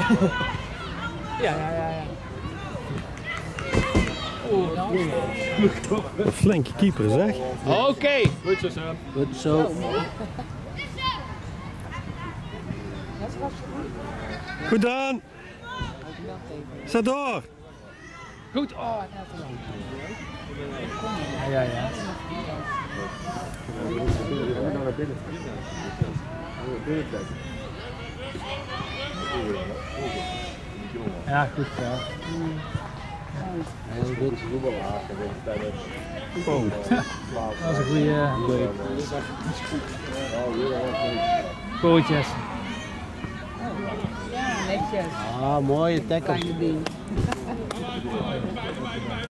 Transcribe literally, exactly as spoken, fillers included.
Ja, ja, ja. ja. Oeh, nou. Een flinke keeper zeg. Oké. Okay. Goed zo, Sam. Goed zo. Goed dan. Zet door. Goed. Oh, net te lang. Ja, ja, ja. Ja, goed ja. Heel goed. Oh. Dat is een goede pootjes. Ja, netjes. Ah, mooie tackle. Kleine ding.